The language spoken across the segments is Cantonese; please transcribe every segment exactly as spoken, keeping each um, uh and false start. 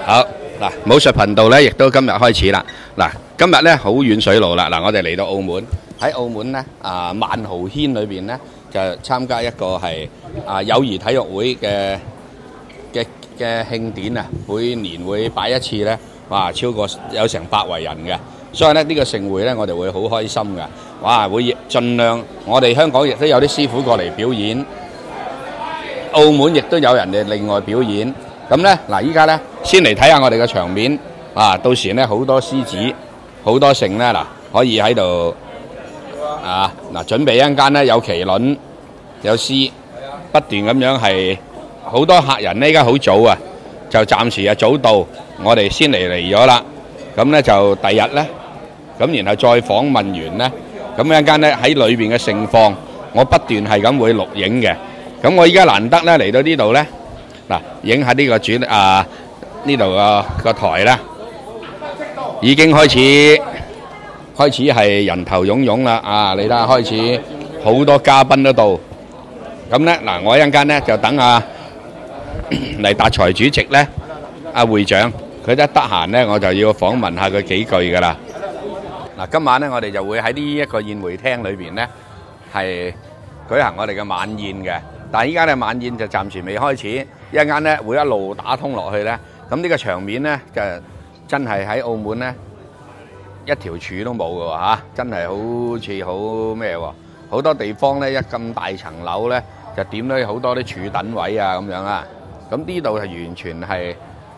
好嗱，武術頻道咧，亦都今日開始啦。嗱，今日咧好遠水路啦。嗱，我哋嚟到澳門，喺澳門咧啊萬豪軒裏邊咧就參加一個係啊友誼體育會嘅嘅嘅慶典啊，每年會擺一次咧，哇，超過有成百圍人嘅，所以咧呢個盛會咧我哋會好開心嘅，哇，會盡量我哋香港亦都有啲師傅過嚟表演，澳門亦都有人哋另外表演。咁咧，嗱，依家咧先嚟睇下我哋嘅場面啊！到時咧好多獅子，好多剩咧，嗱，可以喺度啊！嗱，準備一陣間咧有麒麟，有獅，不斷咁樣係好多客人咧，依家好早啊，就暫時啊早到，我哋先嚟嚟咗啦。咁咧就第日咧，咁然後再訪問完咧，咁一陣間咧喺裏邊嘅盛況，我不斷係咁會錄影嘅。咁我依家難得咧嚟到呢度咧。嗱，影下呢個主啊呢度個個台啦，已經開始開始係人頭湧湧啦啊！你睇下開始好多嘉賓都到，咁咧嗱，我一陣間咧就等阿黎達財主席咧，阿會長佢一得閒咧，我就要訪問下佢幾句噶啦。嗱，今晚咧我哋就會喺呢一個宴會廳裏邊咧係舉行我哋嘅晚宴嘅，但係依家咧晚宴就暫時未開始。一陣間咧會一路打通落去咧，咁呢個場面咧就真係喺澳門咧一條柱都冇嘅喎嚇，真係好似好咩喎？好多地方咧一咁大層樓咧就點咗好多啲柱躉位啊咁樣啊，咁呢度係完全係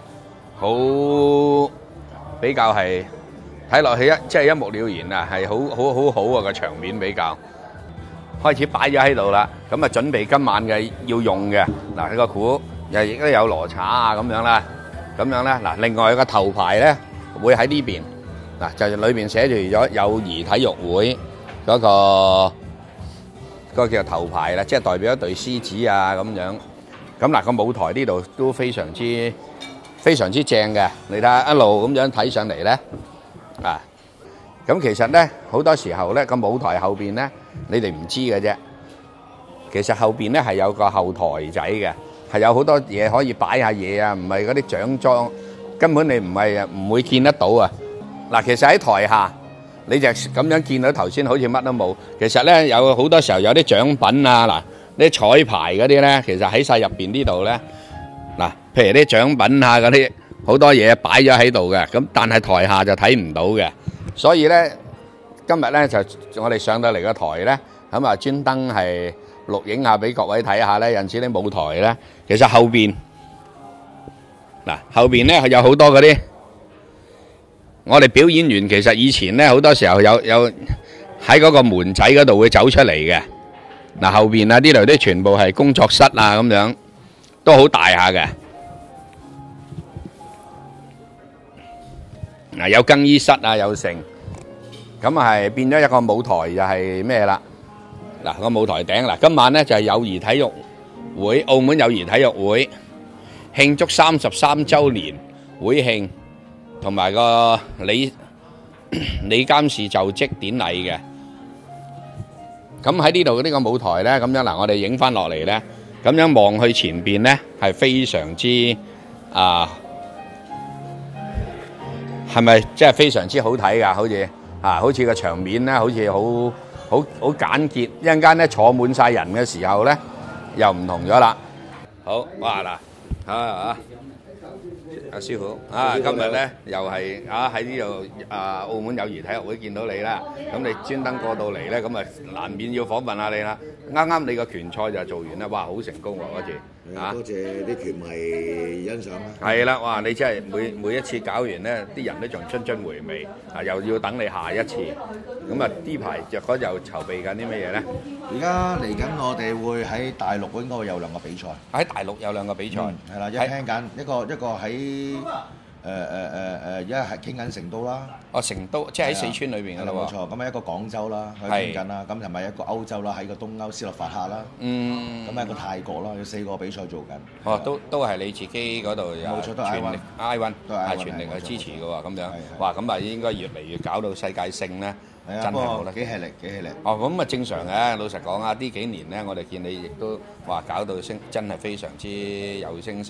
好比較係睇落去一即係一目了然啊，係好好好好啊個場面比較。開始擺咗喺度啦，咁啊準備今晚嘅要用嘅嗱，呢個鼓。又亦都有羅茶啊咁樣啦，咁樣咧嗱，另外個頭牌咧會喺呢邊嗱，就裏邊寫住咗友誼體育會嗰個嗰個叫頭牌啦，即係代表一隊獅子啊咁樣。咁嗱個舞台呢度都非常之非常之正嘅，你睇下一路咁樣睇上嚟咧啊，咁其實咧好多時候咧個舞台後邊咧你哋唔知嘅啫，其實後邊咧係有個後台仔嘅。係有好多嘢可以擺下嘢啊，唔係嗰啲獎狀，根本你唔係唔會見得到啊！嗱，其實喺台下你就咁樣見到頭先好似乜都冇，其實咧有好多時候有啲獎品啊，嗱啲彩排嗰啲咧，其實喺晒入邊呢度咧，嗱，譬如啲獎品啊嗰啲好多嘢擺咗喺度嘅，咁但係台下就睇唔到嘅，所以咧今日咧就我哋上到嚟個台咧，咁啊專登係錄影下俾各位睇下咧，有陣時啲舞台咧，其實後邊嗱後邊咧有好多嗰啲，我哋表演員其實以前咧好多時候有有喺嗰個門仔嗰度會走出嚟嘅，嗱後邊啊呢度啲全部係工作室啊咁樣，都好大下嘅，嗱有更衣室啊有成，咁係變咗一個舞台就係咩啦？嗱個舞台頂嗱，今晚咧就係友誼體育會，澳門友誼體育會慶祝三十三週年會慶，同埋個理理監事就職典禮嘅。咁喺呢度呢個舞台咧，咁樣嗱，我哋影翻落嚟咧，咁樣望去前邊咧係非常之啊，係咪即係非常之好睇㗎？好似啊，好似個場面咧，好似好。好好簡潔，一陣間咧坐滿晒人嘅時候咧，又唔同咗啦。好，哇嗱，啊啊，阿師傅啊，今日咧又係啊喺呢度啊澳門友誼體育會見到你啦。咁你專登過到嚟咧，咁啊難免要訪問下你啦。啱啱你個拳賽就做完啦，哇，好成功喎嗰次。 啊！多謝啲拳迷欣賞啦。 係啦，哇！你真係每每一次搞完咧，啲人都仲津津回味，啊又要等你下一次。咁啊，呢排若果又籌備緊啲乜嘢咧？ 而家嚟緊，我哋會喺大陸應該會有兩個比賽。 喺大陸有兩個比賽， 係啦，一傾緊一個一個喺誒誒誒誒，而家係傾緊成都啦。 哦，成都即係喺四川裏邊㗎啦喎。 冇錯，咁啊一個廣州啦，佢傾緊啦。咁同埋一個歐洲啦，喺個東歐斯洛伐克啦。嗯。咁啊一個泰國啦，有四個比賽做緊。哦，都都係你自己嗰度有。冇錯，都係 I ONE。I ONE 係全力去支持嘅喎，咁樣。哇，咁啊應該越嚟越搞到世界性咧。 係啊，真係好啦，幾吃力，幾吃力。 哦，咁啊正常嘅。老實講啊，呢幾年咧，我哋見你亦都話搞到聲，真係非常之有聲色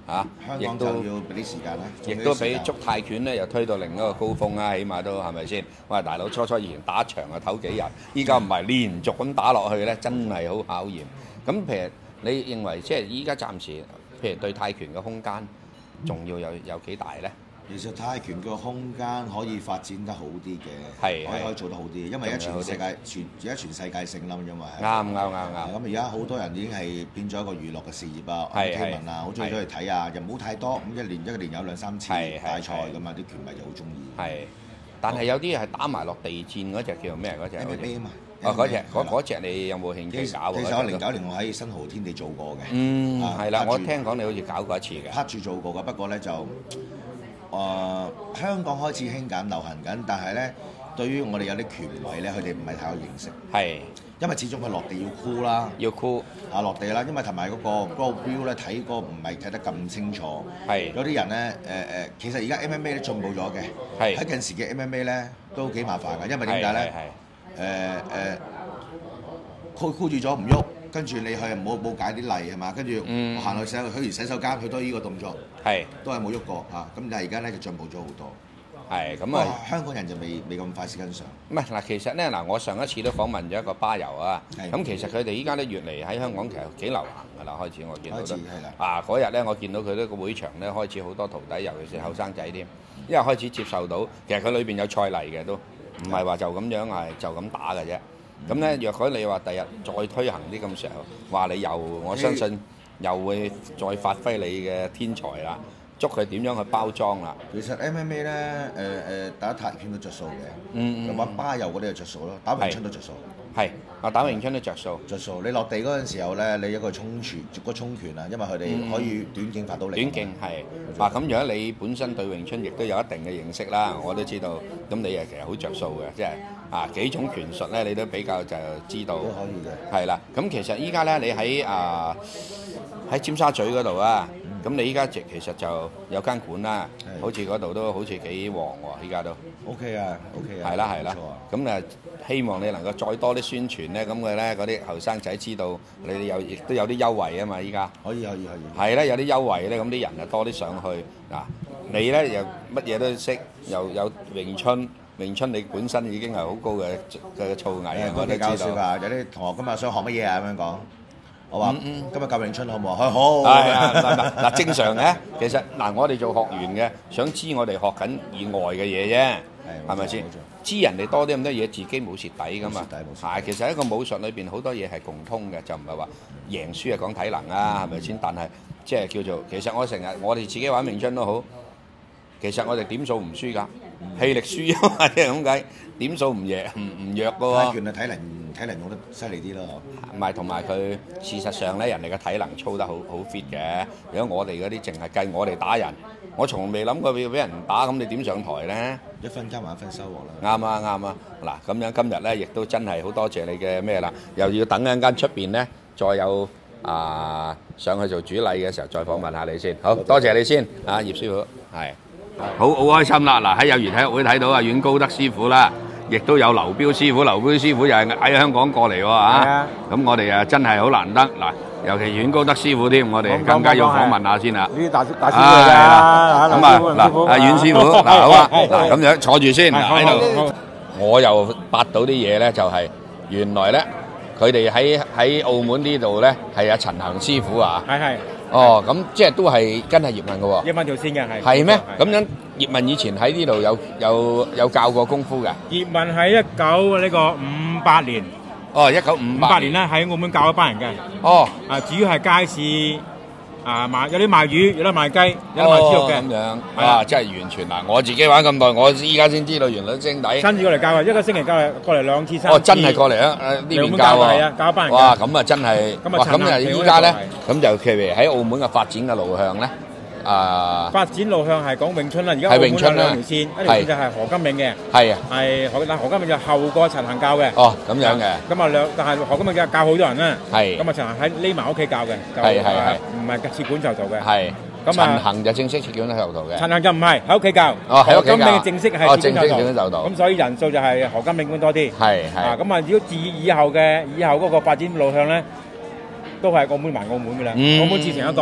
嚇， 香港就要俾啲時間啦， 亦都俾捉泰拳咧又推到另一個高峰啦，起碼都係咪先？喂，大佬初初以前打一場啊唞幾日，依家唔係連續咁打落去咧，真係好考驗。咁譬如你認為即係依家暫時，譬如對泰拳嘅空間，仲要有有幾大咧？ 其實泰拳個空間可以發展得好啲嘅， 係可以可以做得好啲，因為而家全世界全而家全世界性啦，因為啱啱啱啱。 咁而家好多人已經係變咗一個娛樂嘅事業啊，睇聞啊，好中意出去睇啊，又唔好太多，咁一年一年有兩三次大賽咁啊，啲拳迷就好中意。 係，但係有啲係打埋落地戰嗰隻叫做咩嗰隻 M M A 啊嘛。 哦，嗰隻嗰嗰隻你有冇興趣搞？ 其實我零九年我喺新濠天地做過嘅。 嗯，係啦，我聽講你好似搞過一次嘅。 拍住做過嘅，不過咧就。誒、呃、香港開始興緊流行緊，但係咧對於我哋有啲拳迷咧，佢哋唔係太有認識。係，因為始終佢落地要箍啦，要箍啊落地啦，因為同埋嗰個嗰個標咧睇個唔係睇得咁清楚。係，有啲人咧誒誒，其實而家 M M A 都進步咗嘅。係，喺近時嘅 M M A 咧都幾麻煩㗎，因為點解咧？誒誒，箍箍住咗唔喐。跟住你係冇冇解啲例係嘛？跟住我行去洗去完洗手間，佢都係依個動作，係都係冇喐過嚇。咁但係而家咧就進步咗好多。係咁啊，香港人就未未咁快先跟上。唔係嗱，其實咧嗱，我上一次都訪問咗一個巴友啊。咁其實佢哋依家咧越嚟喺香港其實幾流行㗎啦，開始我見到都。啊嗰日咧，我見到佢呢個會場咧開始好多徒弟，尤其是後生仔添，因為開始接受到其實佢裏邊有賽例嘅都，唔係話就咁樣係就咁打嘅啫。咁咧，若果你話第日再推行啲咁時候，話你又我相信又會再發揮你嘅天才啦，捉佢點樣去包裝啦。其實 M M A 咧，誒、呃、誒打泰拳都着數嘅，嗯嗯，咁巴柔嗰啲就着數咯，打詠春都着數。係，啊打詠春都着數。着數，你落地嗰陣時候咧，你一個衝拳，個衝拳啊，因為佢哋可以短徑發到嚟。短徑係，啊咁如果你本身對詠春亦都有一定嘅認識啦，我都知道，咁你誒其實好着數嘅，即係。啊幾種拳術咧，你都比較就知道。都可以嘅。係啦，咁其實依家咧，你喺啊喺尖沙咀嗰度啊，咁、嗯、你依家直其實就有間館啦，好似嗰度都好似幾旺喎，依家都。O K 啊 ，O K 啊。係啦係啦，咁誒希望你能夠再多啲宣傳咧，咁佢咧嗰啲後生仔知道你哋有亦都有啲優惠啊嘛，依家。可以可以可以。係啦，有啲優惠咧，咁啲人就多啲上去嗱。你咧又乜嘢都識，又有詠春。詠春你本身已經係好高嘅嘅造詣啊！我哋教書㗎，有啲同學今日想學乜嘢啊？咁樣講，我話今日教詠春好唔好？佢好。係啊，嗱嗱正常嘅。其實嗱，我哋做學員嘅，想知我哋學緊以外嘅嘢啫，係咪先？知人哋多啲咁多嘢，自己冇蝕底㗎嘛。係，其實一個武術裏邊好多嘢係共通嘅，就唔係話贏輸係講體能啊，係咪先？但係即係叫做，其實我成日我哋自己玩詠春都好。其實我哋點數唔輸㗎，氣力輸啊嘛，即係咁解。點數唔贏唔唔弱㗎喎。泰拳啊，體能體能用得犀利啲咯。唔係，同埋佢事實上咧，人哋嘅體能操得好好 fit 嘅。如果我哋嗰啲淨係計我哋打人，我從未諗過要俾人打，咁你點上台咧？一分耕耘一分收穫啦。啱啊啱啊，嗱咁樣今日咧，亦都真係好多謝你嘅咩啦，又要等陣間出邊咧，再有啊上去做主禮嘅時候再訪問下你先。好多謝你先，啊葉師傅係。好好開心啦！嗱喺友誼體育會睇到阿阮高德師傅啦，亦都有劉彪師傅，劉彪師傅又係喺香港過嚟喎嚇。咁我哋啊真係好難得嗱，尤其阮高德師傅添，我哋更加要訪問下先啦。呢啲大大師傅嚟㗎。咁啊嗱，阿阮師傅嗱好啊，嗱咁樣坐住先喺度。我又八到啲嘢咧，就係原來咧，佢哋喺喺澳門呢度咧係阿陳恒師傅啊。係係。哦，咁即係都係跟係葉問嘅喎。葉問條線嘅係。係咩？咁樣葉問以前喺呢度有有有教過功夫嘅。葉問喺一九呢個五八年。哦，一九五八年咧喺澳門教一班人嘅。哦。啊，主要係街市啊賣，有啲賣魚，有啲賣雞，有啲賣豬肉嘅。咁樣。啊，真係完全嗱，我自己玩咁耐，我依家先知道原來精底。親自過嚟教啊，一個星期教嚟過嚟兩次三次。哦，真係過嚟啊！誒呢邊教啊。係啊，教一班人。哇，咁啊真係。哇，咁啊依家咧。咁就譬如喺澳門嘅發展嘅路向咧，啊發展路向係講詠春啦，而家澳門有兩條線，一條線就係何金銘嘅，係啊，係何，但何金銘就後過陳恒教嘅。哦，咁樣嘅。咁啊兩，但係何金銘教教好多人啦。係。咁啊陳恒喺匿埋屋企教嘅，係係係，唔係設館就做嘅。係。咁啊陳恒就正式設館喺度做嘅。陳恒就唔係喺屋企教。哦，喺屋企教。何金銘正式係設館就做。咁所以人數就係何金銘館多啲。係係。啊，咁啊如果至以後嘅以後嗰個發展路向咧，都係澳門還澳門嘅啦，澳門自成一個。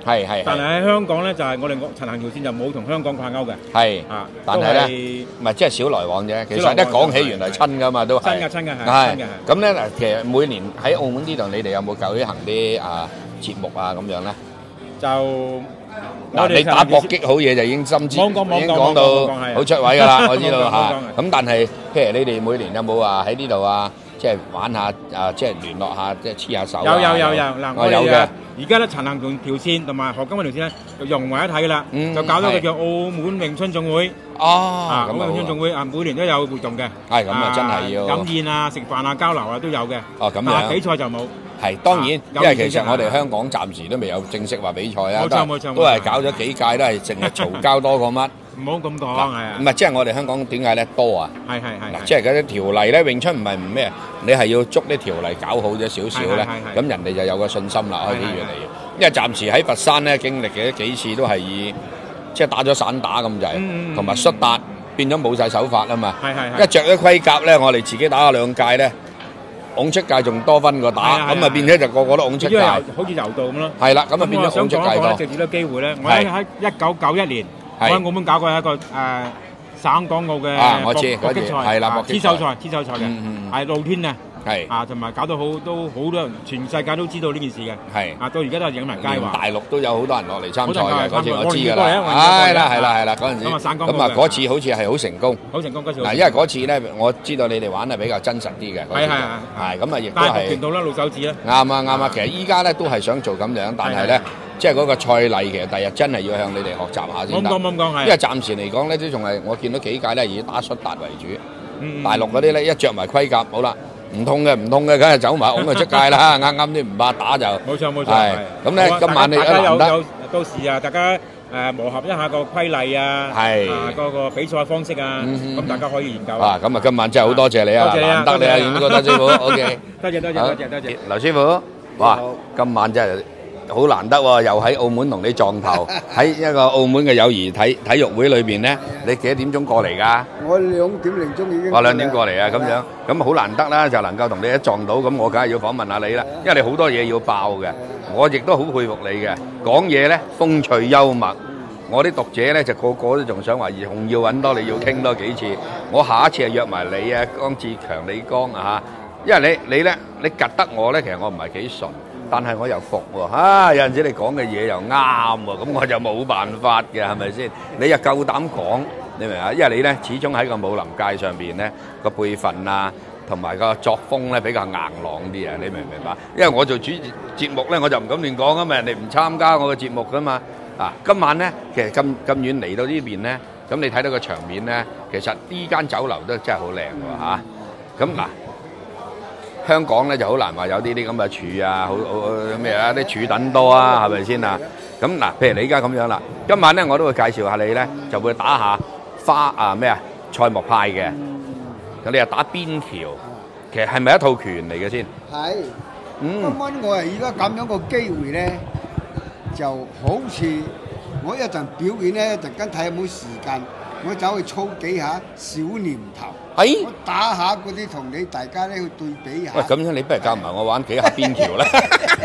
係係。 但係喺香港咧，就係我哋陳行條線就冇同香港掛鈎嘅。 係啊， 但係咧，唔係即係少來往啫。其實一講起原來親㗎嘛，都係。 親㗎親㗎係。 係。咁咧嗱，其實每年喺澳門呢度，你哋有冇舉行啲啊節目啊咁樣咧？ 就嗱，你打搏擊好嘢就已經深知，已經講到好出位㗎啦，我知道嚇。咁但係，譬如你哋每年有冇話喺呢度啊，即係玩下啊，即係聯絡下，即係黐下手啊？ 有有有有嗱，我有嘅。 而家咧陳行條線同埋何金嗰條線咧就融為一體㗎啦，就搞咗個叫澳門詠春總會。 哦， 啊，咁詠春總會啊，每年都有活動嘅。 係咁啊，真係要飲宴啊、食飯啊、交流啊都有嘅。 哦，咁樣。 但係比賽就冇。 係當然，因為其實我哋香港暫時都未有正式話比賽啊， 冇錯冇錯， 都係搞咗幾屆都係淨係嘈交多過乜。 唔好咁講，係啊。 唔係，即係我哋香港點解咧多啊？ 係係係。 嗱，即係嗰啲條例咧，詠春唔係唔咩，你係要捉啲條例搞好咗少少咧，咁人哋就有個信心啦，開始越嚟越。因為暫時喺佛山咧經歷嘅幾次都係以即係打咗散打咁滯，同埋摔達變咗冇曬手法啊嘛。 係係係。 一着咗盔甲咧，我哋自己打咗兩屆咧。拱出界仲多分過打，咁啊變咗就個個都拱出界， 好似柔道咁咯。 係啦，咁啊變咗拱出界多。 藉住呢個機會咧，我喺喺一九九一年，我喺澳門搞過一個誒省港澳嘅搏擊賽， 係啦， 資手賽，資手賽嘅，係露天啊。 係啊，同埋搞到好都好多人，全世界都知道呢件事嘅。係啊，到而家都係引埋街話。 大陸都有好多人落嚟參賽嘅，嗰次我知㗎啦。係啦係啦係啦，嗰陣時。咁啊，省港澳。咁啊，嗰次好似係好成功。 好成功嗰次。 嗱，因為嗰次咧，我知道你哋玩係比較真實啲嘅。係係係。係咁啊，亦都係。 大拳道啦，露手指啦。 啱啊啱啊，其實依家咧都係想做咁樣，但係咧，即係嗰個賽例其實第日真係要向你哋學習下先得。 冇講冇講係。 因為暫時嚟講咧，都仲係我見到幾屆咧以打摔達為主。大陸嗰啲咧一着埋盔甲，好啦。唔痛嘅唔痛嘅，梗係走埋拱佢出界啦！啱啱啲唔怕打就冇錯冇錯。 係咁咧，今晚你大家有得有到時啊，大家誒磨合一下個規例啊，係啊嗰個比賽方式啊，咁大家可以研究。啊， 咁啊，今晚真係好多謝你啊，難得你啊，遠哥德師傅 ，OK。 多謝多謝多謝多謝。 劉師傅，哇，今晚真係〜好難得喎，又喺澳門同你撞頭，喺一個澳門嘅友誼體體育會裏邊咧，你幾多點鐘過嚟㗎？ 我兩點零鐘已經。 我兩點過嚟啊，咁樣咁好難得啦，就能夠同你一撞到，咁我梗係要訪問下你啦，因為你好多嘢要爆嘅，我亦都好佩服你嘅，講嘢咧風趣幽默，我啲讀者咧就個個都仲想話仲要揾多你要傾多幾次，我下一次係約埋你啊，江志強、李剛啊嚇，因為你你咧你夾得我咧，其實我唔係幾順。但係我又服喎，啊有陣時你講嘅嘢又啱喎，咁我就冇辦法嘅，係咪先？你又夠膽講，你明啊？因為你咧始終喺個武林界上邊咧個輩分啊，同埋個作風咧比較硬朗啲啊，你明唔明白？因為我做主節目咧，我就唔敢亂講啊嘛，人哋唔參加我嘅節目噶嘛。啊，今晚咧其實咁咁遠嚟到呢邊咧，咁你睇到個場面咧，其實呢間酒樓都真係好靚喎嚇。咁嗱。香港咧就好難話有啲啲咁嘅柱啊，好好咩啊，啲柱等多啊，係咪先啊？咁嗱，譬如你而家咁樣啦，今晚咧我都會介紹下你咧，就會打下花啊咩啊賽莫派嘅，咁你又打邊橋，其實係咪一套拳嚟嘅先？ 係。嗯。今晚我係而家咁樣個機會咧，就好似我一陣表演咧，一陣間睇有冇時間，我走去操幾下小念頭。係，我打下嗰啲同你大家咧去對比下。 喂，咁樣你不如教埋我玩幾下邊橋啦。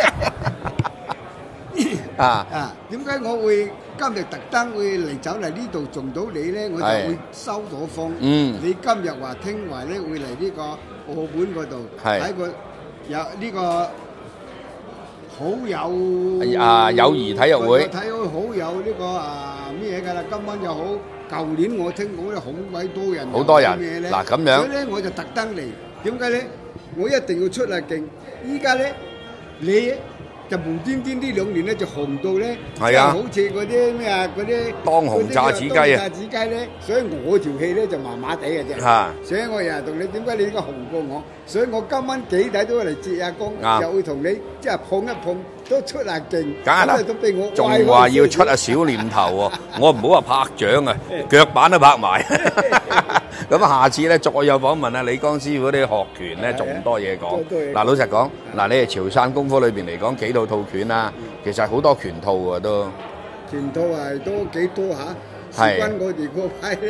啊啊！點解我會今日特登會嚟走嚟呢度撞到你咧？我就會收咗風。嗯。你今日話聽話咧會嚟呢個澳門嗰度睇個有呢個好有啊友誼體育會。 睇到好有呢個啊咩嘢㗎啦！今晚又好。舊年我聽講咧好鬼多人， 好多人嗱咁樣， 所以咧我就特登嚟。點解咧？我一定要出下勁。依家咧，你就無端端呢兩年咧就紅到咧，係啊，好似嗰啲咩啊嗰啲當紅炸子雞啊！ 炸子雞咧，所以我條氣咧就麻麻地嘅啫。嚇！所以我日日同你點解你應該紅過我？所以我今晚幾底都嚟接下工，又會同你即係碰一碰。都出下勁， 梗係啦，仲話要出下小念頭喎，我唔好話拍掌啊，腳板都拍埋。咁下次咧再有訪問啊，李江師傅啲學拳咧仲多嘢講。嗱，老實講，嗱你係潮汕功夫裏邊嚟講幾套套拳啊，其實好多拳套喎都。 拳套係都幾多嚇？師軍我哋嗰派咧，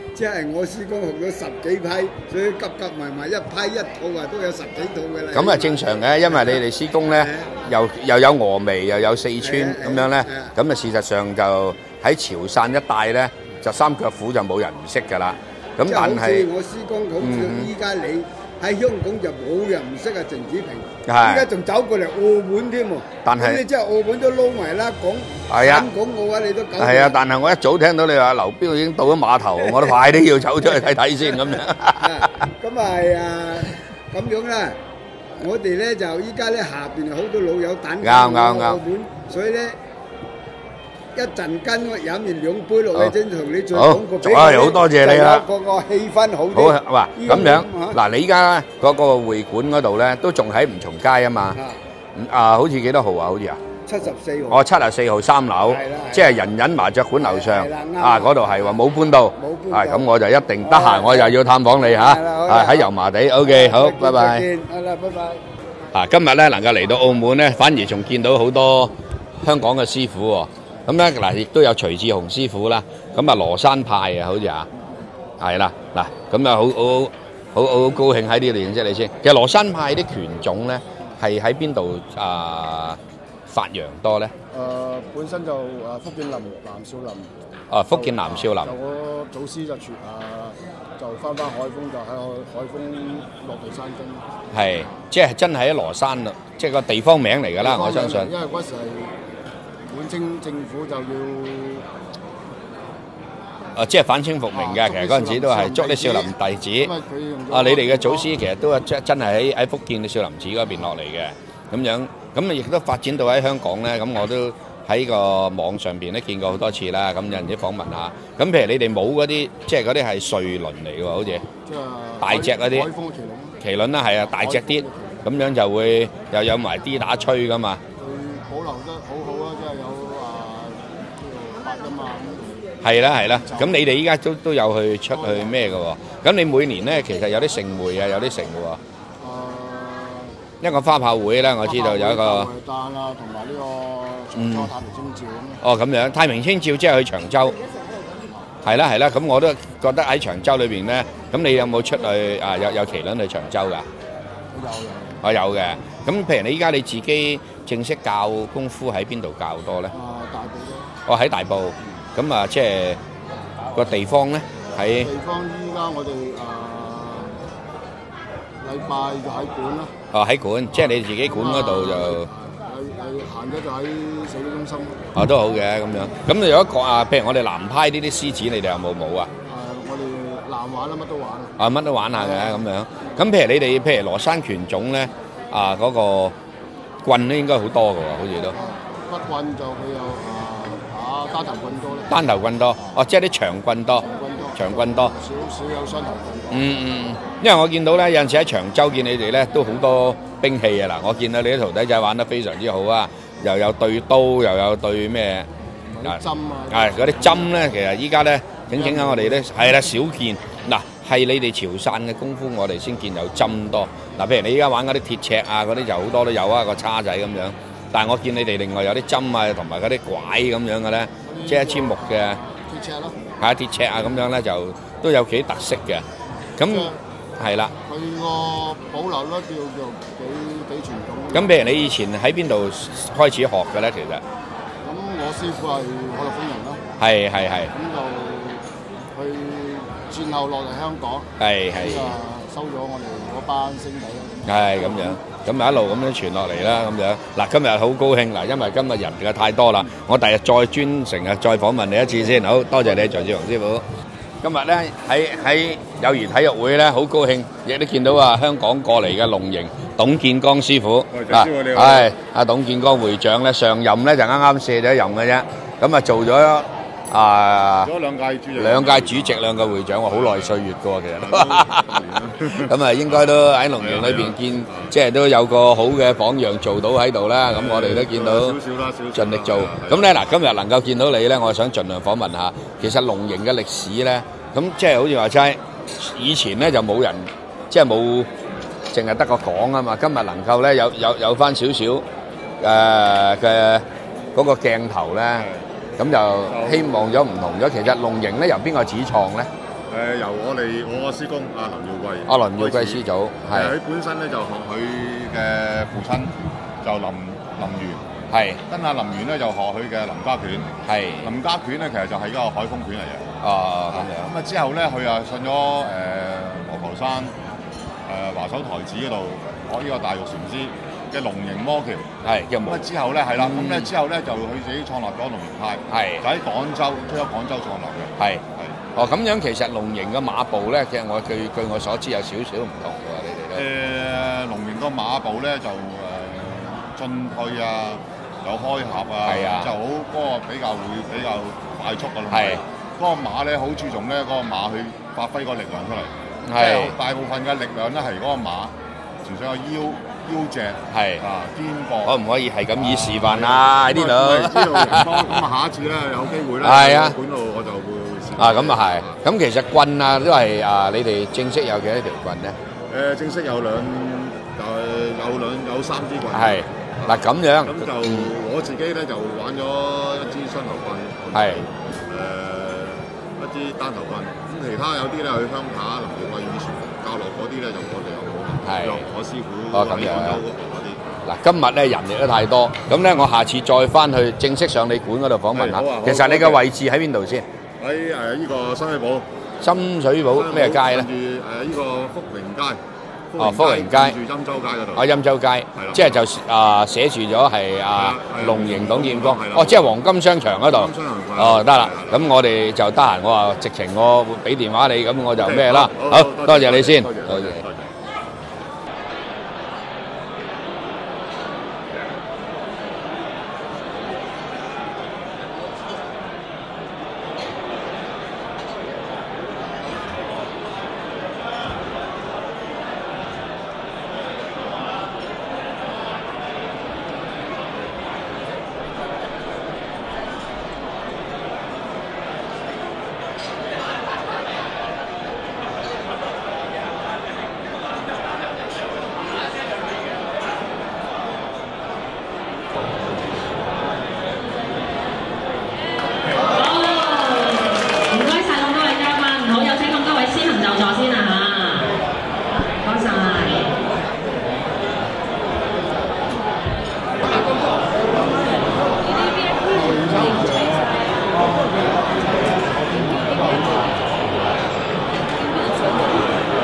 即係我師公學咗十幾批，所以急急埋埋一批一套啊，都有十幾套嘅啦。 咁啊正常嘅，因為你哋師公咧又又有峨眉又有四川咁樣咧，咁啊事實上就喺潮汕一帶咧，就三腳虎就冇人唔識㗎啦。咁但係我師公好似依家你喺香港就冇人唔識啊，鄭子平，依家仲走過嚟澳門添喎。 但係你即係澳門都撈埋啦，講省港澳啊，你都搞。 係啊，但係我一早聽到你話劉標已經到咗碼頭，我都快啲要走出去睇睇先咁樣。 咁啊係啊，咁樣啦。我哋咧就依家咧下邊好多老友等緊我澳門，所以咧。一陣間我飲完兩杯落去，先同你再講個比較， 好多謝你啦， 個個氣氛好啲。 好哇，咁樣嗱，你依家嗰個會館嗰度咧，都仲喺吳松街啊嘛？啊，好似幾多號啊？好似啊， 七十四號。 哦，七十四號三樓，即係人人麻雀館樓上啊，嗰度係話冇搬到。冇搬到。係咁，我就一定得閒，我又要探訪你嚇。啊，喺油麻地。OK，好，拜拜。 好啦，拜拜。 啊，今日咧能夠嚟到澳門咧，反而仲見到好多香港嘅師傅喎。咁咧嗱，亦都有徐志雄師傅啦。咁啊，羅山派啊，好似啊，係啦嗱。咁啊，好好好好高興喺呢度認識你先。其實羅山派啲拳種咧，係喺邊度啊發揚多咧？ 誒，本身就誒福建林南少林。 啊，福建南少林。 就我祖師就傳啊，就翻返海豐，就喺海豐落地山中。 係，即係真係喺羅山啊，即係個地方名嚟㗎啦，我相信。 因為嗰時係。本清政府就要， 啊，即係反清復明嘅。其實嗰陣時都係捉啲少林弟子。啊，你哋嘅祖師其實都真真係喺喺福建嘅少林寺嗰邊落嚟嘅，咁樣咁啊，亦都發展到喺香港咧。咁我都喺個網上邊咧見過好多次啦。咁有人啲訪問下，咁譬如你哋冇嗰啲，即係嗰啲係瑞麟嚟嘅喎，好似即係大隻嗰啲。麒麟啦，係啊，大隻啲，咁樣就會又有埋 D 打吹噶嘛。 保留得好好啊！即係有啊發音啊咁。 係啦係啦，咁你哋依家都都有去出去咩嘅喎？咁你每年咧其實有啲盛會啊，有啲盛嘅喎。誒。一個花炮會咧，我知道有一個。 誕啦，同埋呢個長洲太平清醮咁。 哦，咁樣太平清醮即係去長洲。係啦係啦，咁我都覺得喺長洲裏邊咧，咁你有冇出去啊？有有麒麟去長洲㗎？ 有有。 我有嘅，咁譬如你依家你自己正式教功夫喺邊度教多咧？ 啊，大埔咯。 我喺大埔，咁啊，即係個地方咧喺。 地方依家我哋誒禮拜就喺館啦。 哦，喺館，即係你自己館嗰度就。 係係閒咗就喺社區中心。 哦，都好嘅咁樣。咁有一個啊，譬如我哋南派呢啲獅子，你哋有冇冇啊？ 誒，我哋南玩啦，乜都玩。 啊，乜都玩下嘅咁樣。咁譬如你哋，譬如羅山拳種咧，啊嗰個棍咧應該好多嘅喎，好似都。 骨棍就佢有啊打單頭棍多啦。 單頭棍多，哦，即係啲長棍多。 長棍多。 長棍多。 少少有雙頭棍。 嗯嗯，因為我見到咧有陣時喺長洲見你哋咧都好多兵器啊嗱，我見到你啲徒弟仔玩得非常之好啊，又有對刀，又有對咩？ 針啊！ 係嗰啲針咧，其實依家咧整整下我哋咧係啦少見嗱。係你哋潮汕嘅功夫，我哋先見有針多。嗱，譬如你依家玩嗰啲鐵尺啊，嗰啲就好多都有啊，個叉仔咁樣。但係我見你哋另外有啲針啊，同埋嗰啲拐咁樣嘅咧，即係一支木嘅鐵尺咯。 係啊，鐵尺啊咁樣咧就都有幾特色嘅。咁係啦。 佢個保留咧叫做幾幾傳統。 咁譬如你以前喺邊度開始學嘅咧？其實。 咁我師傅係海陸豐人咯。 係係係。 咁就去。轉後落嚟香港， 係係收咗我哋嗰班兄弟咯。 係咁樣，咁咪一路咁樣傳落嚟啦，咁樣。嗱，今日好高興嗱，因為今日人嘅太多啦，我第日再專程啊再訪問你一次先。好多謝你，徐志雄師傅。今日咧喺喺友誼體育會咧，好高興，亦都見到啊香港過嚟嘅龍營董建剛師傅啊，係阿董建剛會長咧，上任咧就啱啱卸咗任嘅啫，咁啊做咗。啊！ 做咗兩屆主席， 兩屆主席，兩個會長，我好耐歲月嘅喎，其實。咁啊，應該都喺龍營裏邊見，即係都有個好嘅榜樣做到喺度啦。咁我哋都見到，盡力做。咁咧嗱，今日能夠見到你咧，我想盡量訪問下。其實龍營嘅歷史咧，咁即係好似話齋，以前咧就冇人，即係冇，淨係得個講啊嘛。今日能夠咧有有有翻少少誒嘅嗰個鏡頭咧。咁就希望咗唔同咗，其實龍營咧由邊個始創咧？ 誒由我哋我個師公阿林耀貴， 阿林耀貴師祖係佢本身咧就學佢嘅父親就林林源， 係跟阿林源咧就學佢嘅林家拳， 係林家拳咧其實就係一個海風拳嚟嘅。 哦，咁樣。 咁啊之後咧，佢啊信咗誒羅浮山誒華首台寺嗰度學呢個大玉禪師嘅龍形魔橋， 係叫咁啊之後咧係啦，咁咧之後咧就佢自己創立咗龍形派， 係就喺廣州，出咗廣州創立嘅， 係係。哦，咁樣其實龍形嘅馬步咧，其實我據據我所知有少少唔同嘅喎，你哋都。 誒龍形個馬步咧就誒進退啊，有開合啊， 係啊， 就好嗰個比較會比較快速嘅咯。 係。嗰個馬咧好注重咧，嗰個馬去發揮個力量出嚟。 係。 即係大部分嘅力量咧係嗰個馬全上個腰腰脊係啊肩膊。 可唔可以係咁以示範啊？喺呢度。 知道人多，咁啊下一次咧有機會咧， 係啊， 館度我就會試。 啊，咁啊係。咁其實棍啊都係啊，你哋正式有幾多條棍咧？ 誒，正式有兩就係有兩有三支棍。 係。嗱咁樣。 咁就我自己咧就玩咗一支雙頭棍。 係。 誒。一支單頭棍，咁其他有啲咧去鄉下林耀貴以前教落嗰啲咧，就我哋又冇學我師傅哦咁樣嗰啲。 嗱，今日咧人亦都太多，咁咧我下次再翻去正式上你館嗰度訪問下。其實你嘅位置喺邊度先？ 喺誒呢個深水埗。 深水埗咩街咧？ 住誒呢個福榮街。 哦，福榮街。 住欽州街嗰度。 哦，欽州街。即係就啊寫住咗係啊龍形董建峰。哦，即係黃金商場嗰度。 黃金商場。 哦，得啦，咁我哋就得閒，我話直情我會俾電話你，咁我就咩啦。好，多謝你先。多謝。多謝。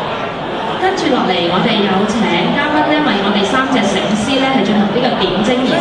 落嚟，我哋有請嘉賓咧為我哋三隻醒獅咧係進行呢個點睛儀